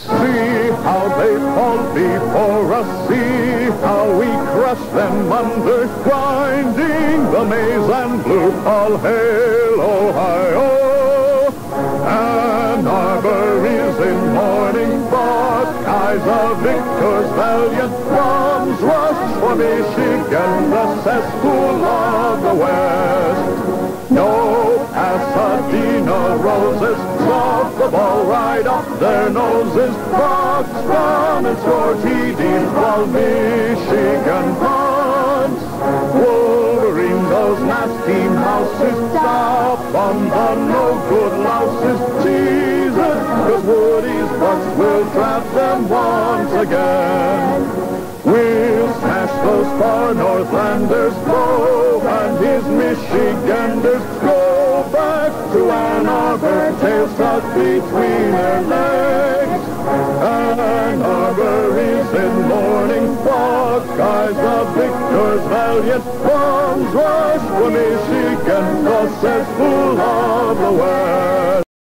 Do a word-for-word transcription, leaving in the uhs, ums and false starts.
See how they fall before us, see how we crush them under, grinding the maize and blue. All hail, Ohio! Ann Arbor is in mourning, Buckeyes of victors valiant, bombs rush for Michigan, the cesspool of the West. No Pasadena roses, soft the ball right up their noses. Bucks run and score T Ds while Michigan punts. Wolverine, those nasty mouses, stop on the no-good louses. Jesus, cause Woody's Bucks will trap them once again. We'll smash those far Northlanders, Bo and his Michiganders. Go back to Ann Arbor, tails tucked between their legs. Ann Arbor is in mourning, Buckeyes of victors valiant, bombs rush for Michigan, the cesspool of the West.